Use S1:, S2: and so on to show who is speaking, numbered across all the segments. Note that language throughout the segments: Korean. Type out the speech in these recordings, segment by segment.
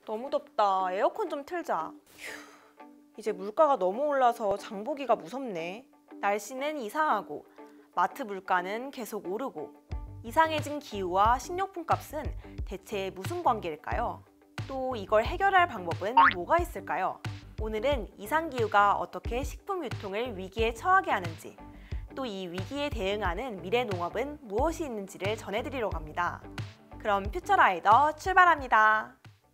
S1: 너무 덥다. 에어컨 좀 틀자. 휴, 이제 물가가 너무 올라서 장 보기가 무섭네. 날씨는 이상하고 마트 물가는 계속 오르고 이상해진 기후와 식료품 값은 대체 무슨 관계일까요? 또 이걸 해결할 방법은 뭐가 있을까요? 오늘은 이상기후가 어떻게 식품 유통을 위기에 처하게 하는지, 또 이 위기에 대응하는 미래 농업은 무엇이 있는지를 전해드리려고 합니다. 그럼 퓨처라이더 출발합니다.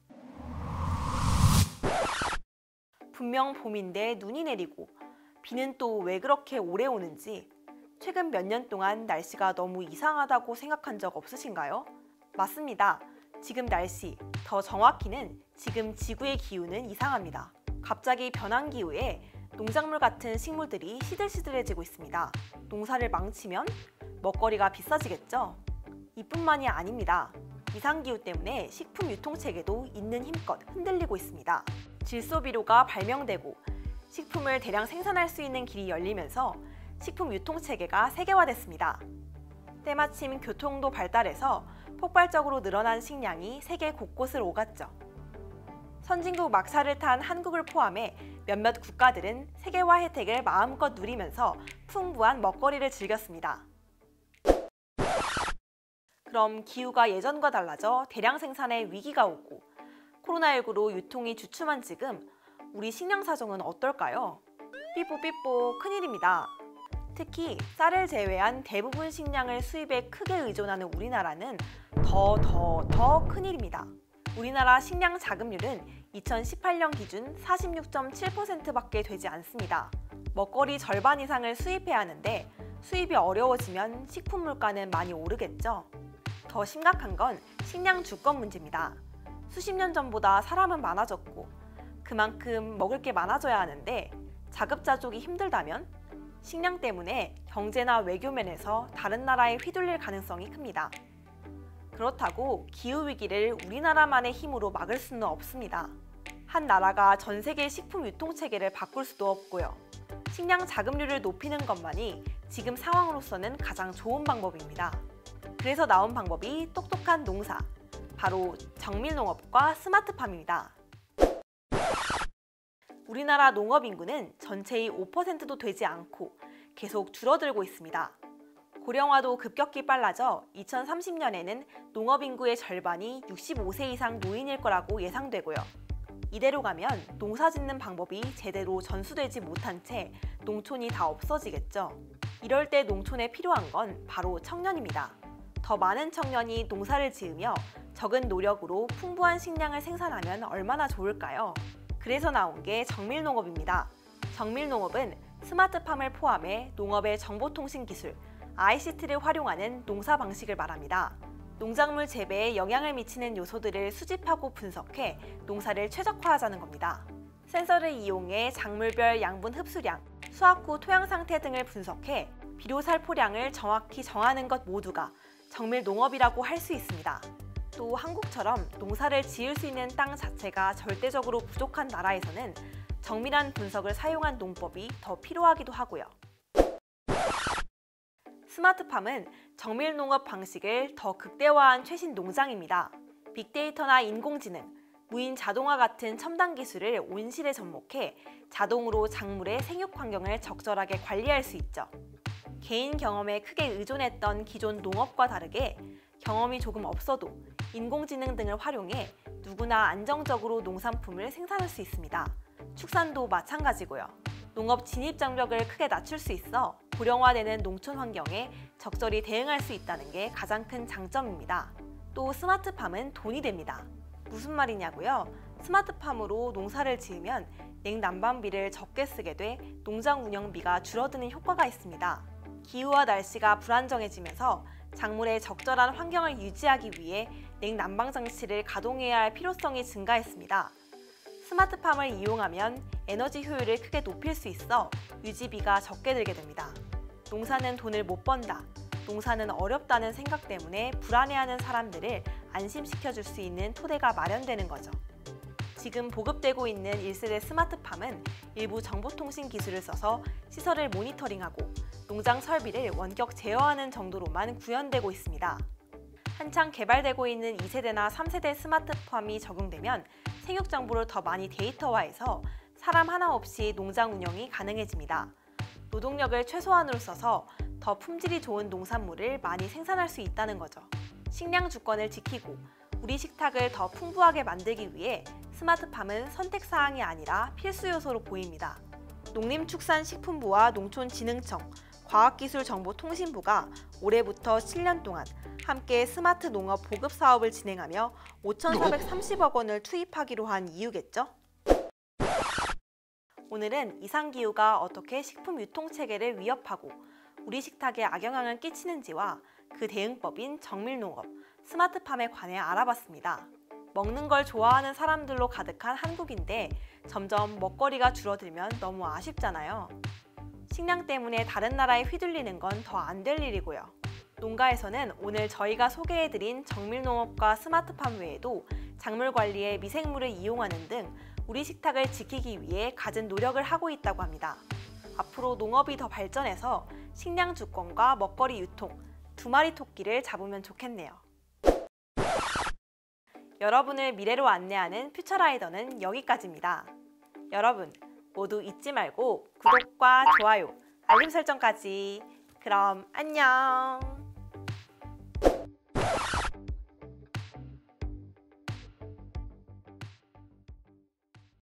S1: 분명 봄인데 눈이 내리고 비는 또 왜 그렇게 오래 오는지 최근 몇 년 동안 날씨가 너무 이상하다고 생각한 적 없으신가요? 맞습니다. 지금 날씨, 더 정확히는 지금 지구의 기후는 이상합니다. 갑자기 변한 기후에 농작물 같은 식물들이 시들시들해지고 있습니다. 농사를 망치면 먹거리가 비싸지겠죠? 이뿐만이 아닙니다. 이상기후 때문에 식품 유통체계도 있는 힘껏 흔들리고 있습니다. 질소비료가 발명되고 식품을 대량 생산할 수 있는 길이 열리면서 식품 유통체계가 세계화됐습니다. 때마침 교통도 발달해서 폭발적으로 늘어난 식량이 세계 곳곳을 오갔죠. 선진국 막차를 탄 한국을 포함해 몇몇 국가들은 세계화 혜택을 마음껏 누리면서 풍부한 먹거리를 즐겼습니다. 그럼 기후가 예전과 달라져 대량 생산에 위기가 오고 코로나19로 유통이 주춤한 지금 우리 식량 사정은 어떨까요? 삐뽀삐뽀 큰일입니다. 특히 쌀을 제외한 대부분 식량을 수입에 크게 의존하는 우리나라는 더 큰일입니다. 우리나라 식량 자급률은 2018년 기준 46.7%밖에 되지 않습니다. 먹거리 절반 이상을 수입해야 하는데 수입이 어려워지면 식품 물가는 많이 오르겠죠. 더 심각한 건 식량 주권 문제입니다. 수십 년 전보다 사람은 많아졌고 그만큼 먹을 게 많아져야 하는데 자급자족이 힘들다면 식량 때문에 경제나 외교 면에서 다른 나라에 휘둘릴 가능성이 큽니다. 그렇다고 기후위기를 우리나라만의 힘으로 막을 수는 없습니다. 한 나라가 전 세계 식품 유통체계를 바꿀 수도 없고요. 식량 자급률을 높이는 것만이 지금 상황으로서는 가장 좋은 방법입니다. 그래서 나온 방법이 똑똑한 농사, 바로 정밀농업과 스마트팜입니다. 우리나라 농업 인구는 전체의 5%도 되지 않고 계속 줄어들고 있습니다. 고령화도 급격히 빨라져 2030년에는 농업 인구의 절반이 65세 이상 노인일 거라고 예상되고요. 이대로 가면 농사 짓는 방법이 제대로 전수되지 못한 채 농촌이 다 없어지겠죠. 이럴 때 농촌에 필요한 건 바로 청년입니다. 더 많은 청년이 농사를 지으며 적은 노력으로 풍부한 식량을 생산하면 얼마나 좋을까요? 그래서 나온 게 정밀농업입니다. 정밀농업은 스마트팜을 포함해 농업의 정보통신 기술, ICT를 활용하는 농사 방식을 말합니다. 농작물 재배에 영향을 미치는 요소들을 수집하고 분석해 농사를 최적화하자는 겁니다. 센서를 이용해 작물별 양분 흡수량, 수확 후 토양 상태 등을 분석해 비료 살포량을 정확히 정하는 것 모두가 정밀농업이라고 할 수 있습니다. 또 한국처럼 농사를 지을 수 있는 땅 자체가 절대적으로 부족한 나라에서는 정밀한 분석을 사용한 농법이 더 필요하기도 하고요. 스마트팜은 정밀농업 방식을 더 극대화한 최신 농장입니다. 빅데이터나 인공지능, 무인 자동화 같은 첨단 기술을 온실에 접목해 자동으로 작물의 생육 환경을 적절하게 관리할 수 있죠. 개인 경험에 크게 의존했던 기존 농업과 다르게 경험이 조금 없어도 인공지능 등을 활용해 누구나 안정적으로 농산품을 생산할 수 있습니다. 축산도 마찬가지고요. 농업 진입 장벽을 크게 낮출 수 있어 고령화되는 농촌 환경에 적절히 대응할 수 있다는 게 가장 큰 장점입니다. 또 스마트팜은 돈이 됩니다. 무슨 말이냐고요? 스마트팜으로 농사를 지으면 냉난방비를 적게 쓰게 돼 농장 운영비가 줄어드는 효과가 있습니다. 기후와 날씨가 불안정해지면서 작물의 적절한 환경을 유지하기 위해 냉난방 장치를 가동해야 할 필요성이 증가했습니다. 스마트팜을 이용하면 에너지 효율을 크게 높일 수 있어 유지비가 적게 들게 됩니다. 농사는 돈을 못 번다, 농사는 어렵다는 생각 때문에 불안해하는 사람들을 안심시켜줄 수 있는 토대가 마련되는 거죠. 지금 보급되고 있는 1세대 스마트팜은 일부 정보통신 기술을 써서 시설을 모니터링하고 농장 설비를 원격 제어하는 정도로만 구현되고 있습니다. 한창 개발되고 있는 2세대나 3세대 스마트팜이 적용되면 생육 정보를 더 많이 데이터화해서 사람 하나 없이 농장 운영이 가능해집니다. 노동력을 최소한으로 써서 더 품질이 좋은 농산물을 많이 생산할 수 있다는 거죠. 식량 주권을 지키고 우리 식탁을 더 풍부하게 만들기 위해 스마트팜은 선택사항이 아니라 필수 요소로 보입니다. 농림축산식품부와 농촌진흥청, 과학기술정보통신부가 올해부터 7년 동안 함께 스마트 농업 보급 사업을 진행하며 5,430억 원을 투입하기로 한 이유겠죠? 오늘은 이상기후가 어떻게 식품 유통체계를 위협하고 우리 식탁에 악영향을 끼치는지와 그 대응법인 정밀농업, 스마트팜에 관해 알아봤습니다. 먹는 걸 좋아하는 사람들로 가득한 한국인데 점점 먹거리가 줄어들면 너무 아쉽잖아요. 식량 때문에 다른 나라에 휘둘리는 건 더 안 될 일이고요. 농가에서는 오늘 저희가 소개해드린 정밀농업과 스마트팜 외에도 작물 관리에 미생물을 이용하는 등 우리 식탁을 지키기 위해 갖은 노력을 하고 있다고 합니다. 앞으로 농업이 더 발전해서 식량 주권과 먹거리 유통, 두 마리 토끼를 잡으면 좋겠네요. 여러분을 미래로 안내하는 퓨처라이더는 여기까지입니다. 여러분 모두 잊지 말고 구독과 좋아요, 알림 설정까지. 그럼 안녕!